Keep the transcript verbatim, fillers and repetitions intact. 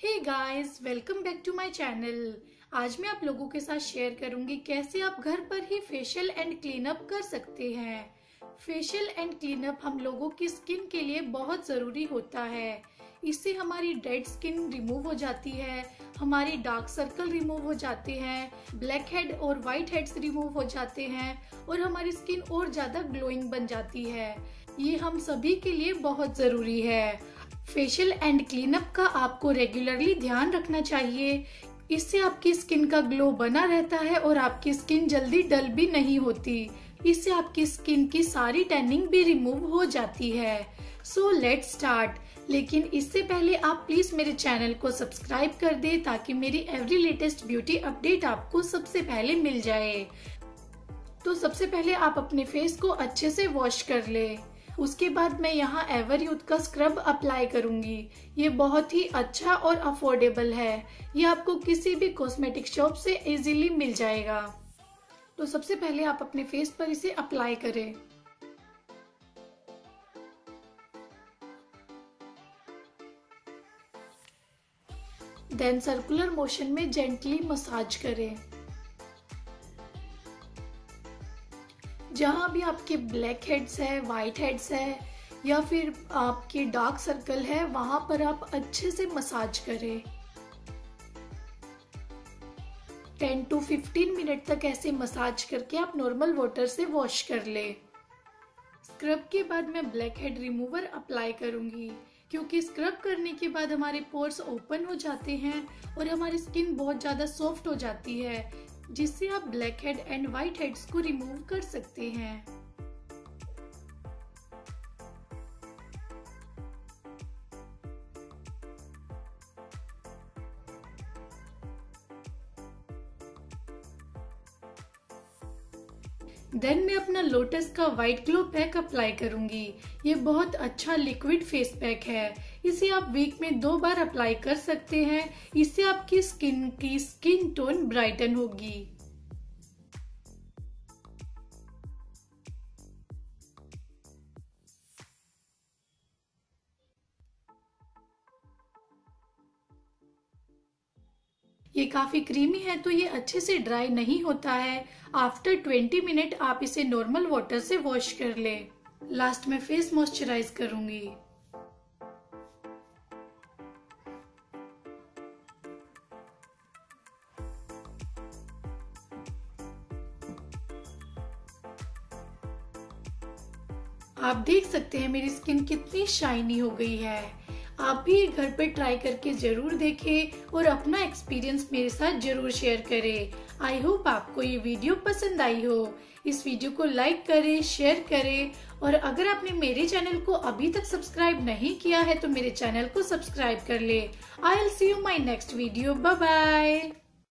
Hey guys, welcome back to my channel. आज मैं आप लोगों के साथ शेयर करूंगी कैसे आप घर पर ही फेशियल एंड क्लीनअप कर सकते हैं। फेशियल एंड क्लीनअप हम लोगों की स्किन के लिए बहुत ज़रूरी होता है। इससे हमारी डेड स्किन रिमूव हो जाती है, हमारी डार्क सर्कल रिमूव हो जाते हैं, ब्लैक हेड और वाइट हेड्स रिमूव हो जाते हैं और हमारी स्किन और ज़्यादा ग्लोइंग बन जाती है। ये हम सभी के लिए बहुत ज़रूरी है। फेशियल एंड क्लीनअप का आपको रेगुलरली ध्यान रखना चाहिए। इससे आपकी स्किन का ग्लो बना रहता है और आपकी स्किन जल्दी डल भी नहीं होती। इससे आपकी स्किन की सारी टैनिंग भी रिमूव हो जाती है। So let's start. लेकिन इससे पहले आप प्लीज मेरे चैनल को सब्सक्राइब कर दें ताकि मेरी एवरी लेटेस्ट ब्यूटी अपडेट आपको सबसे पहले मिल जाए। तो सबसे पहले आप अपने फेस को अच्छे से वॉश कर ले। उसके बाद मैं यहाँ एवरयूथ का स्क्रब अप्लाई करूंगी। ये बहुत ही अच्छा और अफोर्डेबल है। ये आपको किसी भी कॉस्मेटिक शॉप से इजीली मिल जाएगा। तो सबसे पहले आप अपने फेस पर इसे अप्लाई करें। देन सर्कुलर मोशन में जेंटली मसाज करें। जहां भी आपके ब्लैक हेड्स है, वाइट हेड्स है या फिर आपके डार्क सर्कल है, वहां पर आप अच्छे से मसाज करें। टेन टू फिफ्टीन मिनट तक ऐसे मसाज करके आप नॉर्मल वाटर से वॉश कर ले। स्क्रब के बाद मैं ब्लैक हेड रिमूवर अप्लाई करूंगी, क्योंकि स्क्रब करने के बाद हमारे पोर्स ओपन हो जाते हैं और हमारी स्किन बहुत ज्यादा सॉफ्ट हो जाती है, जिससे आप black head and white heads को रिमूव कर सकते हैं। देन मैं अपना लोटस का व्हाइट ग्लो पैक अप्लाई करूंगी। ये बहुत अच्छा लिक्विड फेस पैक है। इसे आप वीक में दो बार अप्लाई कर सकते हैं। इससे आपकी स्किन की स्किन टोन ब्राइटन होगी। ये काफी क्रीमी है तो ये अच्छे से ड्राई नहीं होता है। आफ्टर ट्वेंटी मिनट आप इसे नॉर्मल वाटर से वॉश कर ले। लास्ट में फेस मॉइस्चराइज करूंगी। आप देख सकते हैं मेरी स्किन कितनी शाइनी हो गई है। आप भी घर पर ट्राई करके जरूर देखें और अपना एक्सपीरियंस मेरे साथ जरूर शेयर करें। आई होप आपको ये वीडियो पसंद आई हो। इस वीडियो को लाइक करें, शेयर करें और अगर आपने मेरे चैनल को अभी तक सब्सक्राइब नहीं किया है तो मेरे चैनल को सब्सक्राइब कर ले। I will see you my next video. Bye bye.